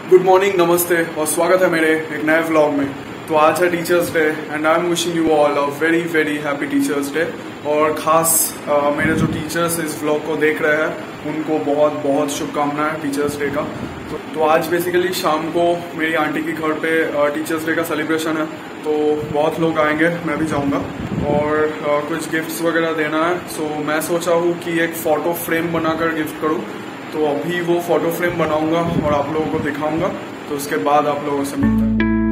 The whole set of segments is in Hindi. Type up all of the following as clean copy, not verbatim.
गुड मॉर्निंग, नमस्ते और स्वागत है मेरे एक नए व्लॉग में। तो आज है teachers day and I am wishing you all a very very happy teachers day. और खास मेरे जो टीचर्स इस व्लॉग को देख रहे हैं उनको बहुत बहुत शुभकामनाएं टीचर्स डे का। तो आज बेसिकली शाम को मेरी आंटी के घर पे टीचर्स डे का सेलिब्रेशन है, तो बहुत लोग आएंगे, मैं भी जाऊंगा और कुछ गिफ्ट्स वगैरह देना है। सो मैं सोचा हूँ कि एक फोटो फ्रेम बनाकर गिफ्ट करूँ, तो अभी वो फोटो फ्रेम बनाऊंगा और आप लोगों को दिखाऊंगा, तो उसके बाद आप लोगों से मिलता है।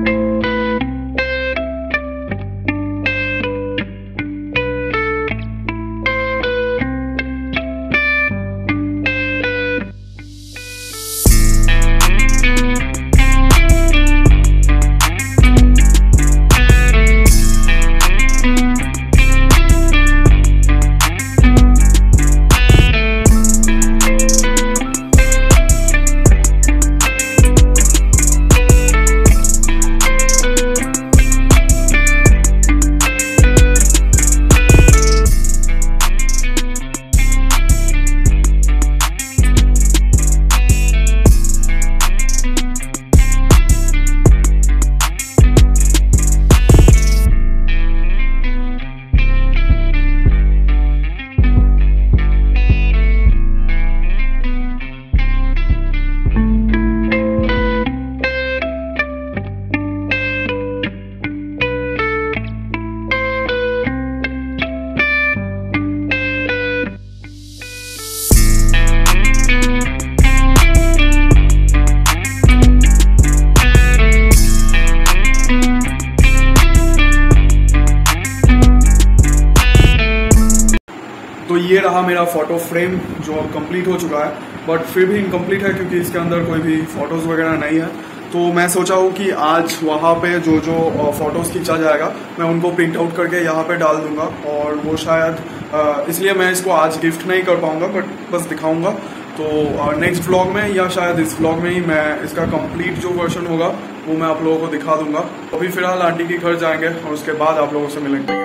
तो ये रहा मेरा फोटो फ्रेम जो अब कंप्लीट हो चुका है, बट फिर भी इनकम्प्लीट है क्योंकि इसके अंदर कोई भी फोटोज वगैरह नहीं है। तो मैं सोचा हूँ कि आज वहाँ पे जो जो फोटोज खींचा जाएगा मैं उनको प्रिंट आउट करके यहाँ पे डाल दूंगा, और वो शायद इसलिए मैं इसको आज गिफ्ट नहीं कर पाऊंगा, बट बस दिखाऊंगा। तो नेक्स्ट व्लॉग में या शायद इस व्लॉग में ही मैं इसका कंप्लीट जो वर्जन होगा वो मैं आप लोगों को दिखा दूंगा। अभी फिलहाल आंटी के घर जाएंगे और उसके बाद आप लोगों से मिलेंगे।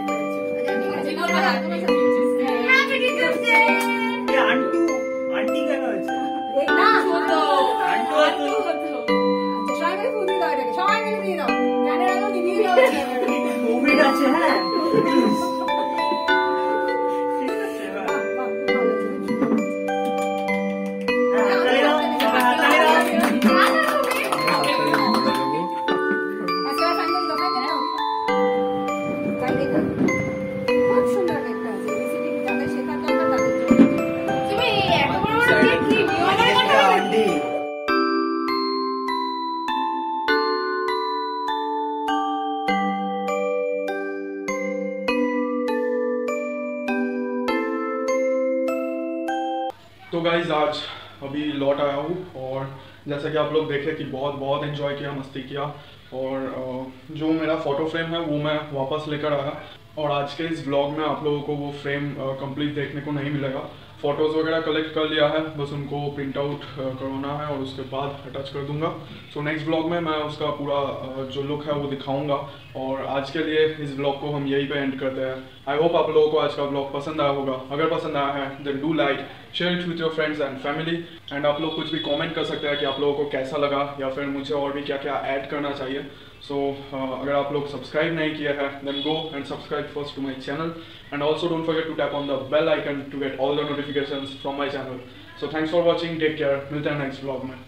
तो गाइज आज अभी लौट आया हूँ और जैसा कि आप लोग देखे कि बहुत एंजॉय किया, मस्ती किया, और जो मेरा फोटो फ्रेम है वो मैं वापस लेकर आया। और आज के इस व्लॉग में आप लोगों को वो फ्रेम कंप्लीट देखने को नहीं मिलेगा। फ़ोटोज़ वगैरह कलेक्ट कर लिया है, बस उनको प्रिंट आउट करवाना है और उसके बाद अटैच कर दूंगा। सो नेक्स्ट व्लॉग में मैं उसका पूरा जो लुक है वो दिखाऊंगा। और आज के लिए इस व्लॉग को हम यहीं पे एंड करते हैं। आई होप आप लोगों को आज का व्लॉग पसंद आया होगा। अगर पसंद आया है then do like, share it with your friends and family. And आप लोग कुछ भी कमेंट कर सकते हैं कि आप लोगों को कैसा लगा या फिर मुझे और भी क्या क्या ऐड करना चाहिए। सो अगर आप लोग सब्सक्राइब नहीं किया है then go and subscribe first to my channel, and also don't forget to tap on the bell icon to get all the notifications from my channel. So thanks for watching, take care, मिलते हैं नेक्स्ट व्लॉग में।